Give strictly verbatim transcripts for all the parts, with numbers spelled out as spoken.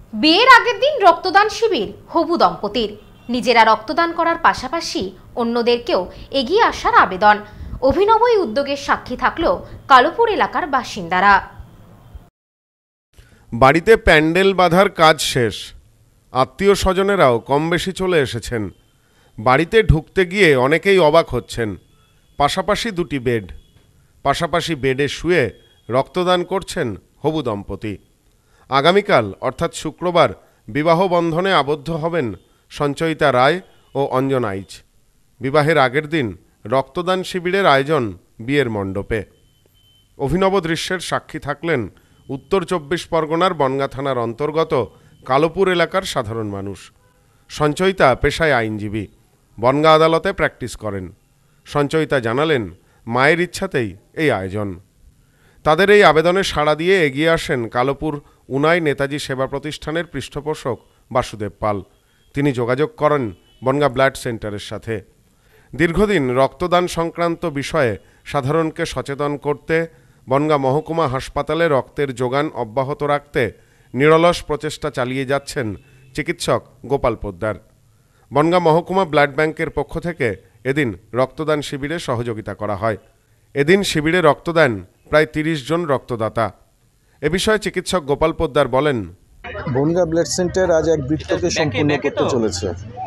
বিয়ের আগের দিন রক্তদান শিবির হবু দম্পতির। নিজেরা রক্তদান করার পাশাপাশি অন্যদেরকেও এগিয়ে আসার আবেদন। অভিনব এই উদ্যোগের সাক্ষী থাকলো কালোপুর এলাকার বাসিন্দারা। বাড়িতে প্যান্ডেল বাঁধার কাজ শেষ, আত্মীয় স্বজনেরাও কম বেশি চলে এসেছেন। বাড়িতে ঢুকতে গিয়ে অনেকেই অবাক হচ্ছেন। পাশাপাশি দুটি বেড, পাশাপাশি বেডে শুয়ে রক্তদান করছেন হবু দম্পতি। আগামীকাল অর্থাৎ শুক্রবার বিবাহ বন্ধনে আবদ্ধ হবেন সঞ্চয়িতা রায় ও অঞ্জনা আইচ। বিবাহের আগের দিন রক্তদান শিবিরের আয়োজন বিয়ের মণ্ডপে। অভিনব দৃশ্যের সাক্ষী থাকলেন উত্তর চব্বিশ পরগনার বনগাঁ থানার অন্তর্গত কালোপুর এলাকার সাধারণ মানুষ। সঞ্চয়িতা পেশায় আইনজীবী, বনগাঁ আদালতে প্র্যাকটিস করেন। সঞ্চয়িতা জানালেন, মায়ের ইচ্ছাতেই এই আয়োজন। তাদের এই আবেদনে সাড়া দিয়ে এগিয়ে আসেন কালোপুর উনাই নেতাজি সেবা প্রতিষ্ঠানের পৃষ্ঠপোষক বাসুদেব পাল। তিনি যোগাযোগ করেন বনগাঁ ব্লাড সেন্টারের সাথে। দীর্ঘদিন রক্তদান সংক্রান্ত বিষয়ে সাধারণকে সচেতন করতে বনগাঁ মহকুমা হাসপাতালে রক্তের যোগান অব্যাহত রাখতে নিরলস প্রচেষ্টা চালিয়ে যাচ্ছেন চিকিৎসক গোপাল পোদ্দার। বনগাঁ মহকুমা ব্লাড ব্যাংকের পক্ষ থেকে এদিন রক্তদান শিবিরে সহযোগিতা করা হয়। এদিন শিবিরে রক্তদান প্রায় তিরিশ জন রক্তদাতা। এ বিষয়ে চিকিৎসক গোপাল পোদ্দার বলেন, বনগাঁ ব্লাড সেন্টার আজ এক বৃত্তকে সম্পূর্ণ করতে চলেছে।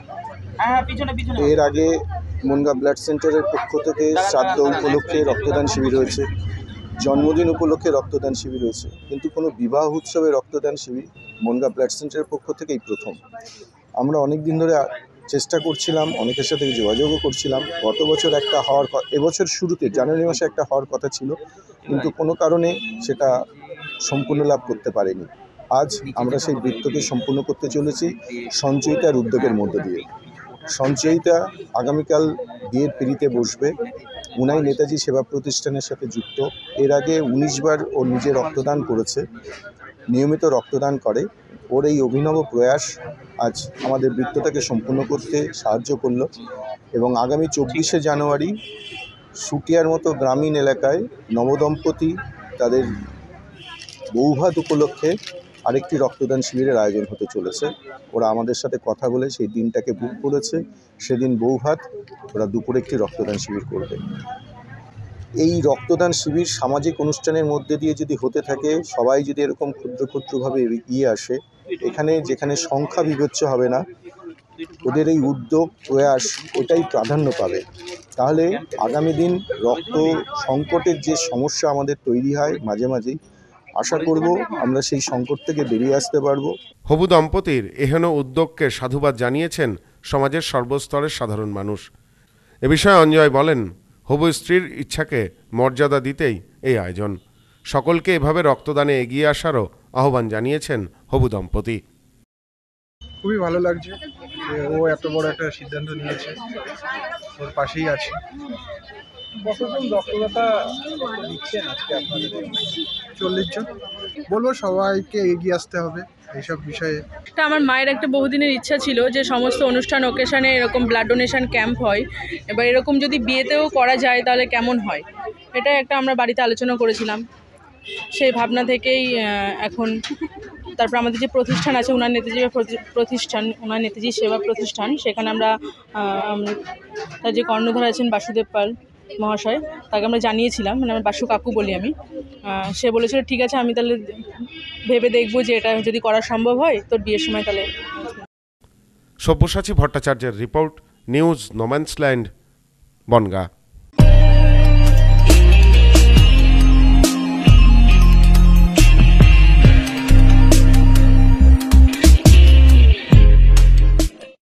এর আগে বনগাঁ ব্লাড সেন্টারের পক্ষ থেকে শ্রাদ্ধ উপলক্ষে রক্তদান শিবির হয়েছে, জন্মদিন উপলক্ষে রক্তদান শিবির হয়েছে, কিন্তু কোনো বিবাহ উৎসবে রক্তদান শিবির বনগাঁ ব্লাড সেন্টারের পক্ষ থেকেই প্রথম। আমরা অনেক দিন ধরে চেষ্টা করছিলাম, অনেকের সাথে যোগাযোগও করছিলাম। গত বছর একটা হওয়ার, এবছর শুরুতে জানুয়ারি মাসে একটা হওয়ার কথা ছিল, কিন্তু কোনো কারণে সেটা সম্পূর্ণ লাভ করতে পারেনি। আজ আমরা সেই বৃত্তকে সম্পূর্ণ করতে চলেছি সঞ্চয়িতার উদ্যোগের মধ্য দিয়ে। সঞ্চয়িতা আগামীকাল বিয়ের পিঁড়িতে বসবে, উনাই নেতাজি সেবা প্রতিষ্ঠানের সাথে যুক্ত। এর আগে উনিশ বার ও নিজে রক্তদান করেছে, নিয়মিত রক্তদান করে। ওর এই অভিনব প্রয়াস আজ আমাদের বৃত্তটাকে সম্পূর্ণ করতে সাহায্য করলো। এবং আগামী চব্বিশে জানুয়ারি সুটিয়ার মতো গ্রামীণ এলাকায় নবদম্পতি তাদের বৌভাত উপলক্ষে আরেকটি রক্তদান শিবিরের আয়োজন হতে চলেছে। ওরা আমাদের সাথে কথা বলে সেই দিনটাকে বুক করেছে। সেদিন বৌভাত, ওরা দুপুরে একটি রক্তদান শিবির করবে। এই রক্তদান শিবির সামাজিক অনুষ্ঠানের মধ্যে দিয়ে যদি হতে থাকে, সবাই যদি এরকম ক্ষুদ্র ক্ষুদ্রভাবে এগিয়ে আসে, এখানে যেখানে সংখ্যা বিবেচ্য হবে না, ওদের এই উদ্যোগ প্রয়াস এটাই প্রাধান্য পাবে। তাহলে আগামী দিন রক্ত সংকটের যে সমস্যা আমাদের তৈরি হয় মাঝে মাঝেই, আশা করব আমরা সেই সংকট থেকে বেরিয়ে আসতে পারবো। হবু দম্পতির এহেন উদ্যোগকে সাধুবাদ জানিয়েছেন সমাজের সর্বস্তরের সাধারণ মানুষ। এ বিষয়ে অঞ্জয় বলেন, হবু স্ত্রীর ইচ্ছাকে মর্যাদা দিতেই এই আয়োজন। সকলকে এভাবে রক্তদানে এগিয়ে আসারও আহ্বান জানিয়েছেন হবু দম্পতি। খুবই ভালো লাগছে যে ও এত বড় একটা সিদ্ধান্ত নিয়েছে, ওর পাশেই আছে। কতজন রক্তদাতা দিচ্ছেন আজকে আপনাদের? চল্লিশ জন। বলবো সবাইকে এগিয়ে আসতে হবে এইসব বিষয়ে। এটা আমার মায়ের একটা বহুদিনের ইচ্ছা ছিল যে সমস্ত অনুষ্ঠান ওকেশনে এরকম ব্লাড ডোনেশন ক্যাম্প হয়, এবার এরকম যদি বিয়েতেও করা যায় তাহলে কেমন হয়, এটা একটা আমরা বাড়িতে আলোচনা করেছিলাম। সেই ভাবনা থেকেই এখন তারপর আমাদের যে প্রতিষ্ঠান আছে উনার নেতাজি প্রতিষ্ঠান, উনার নেতাজি সেবা প্রতিষ্ঠান, সেখানে আমরা তার যে কর্ণধার আছেন বাসুদেব পাল মহাশয়, তাকে আমরা জানিয়েছিলাম, মানে আমার বাসু কাকু বলি আমি। সে বলেছিল ঠিক আছে, আমি তাহলে ভেবে দেখবো যে এটা যদি করা সম্ভব হয় তোর বিয়ের সময় তাহলে। সব্যসাচী ভট্টাচার্যের রিপোর্ট, নিউজ নোম্যান্সল্যান্ড, বনগাঁ।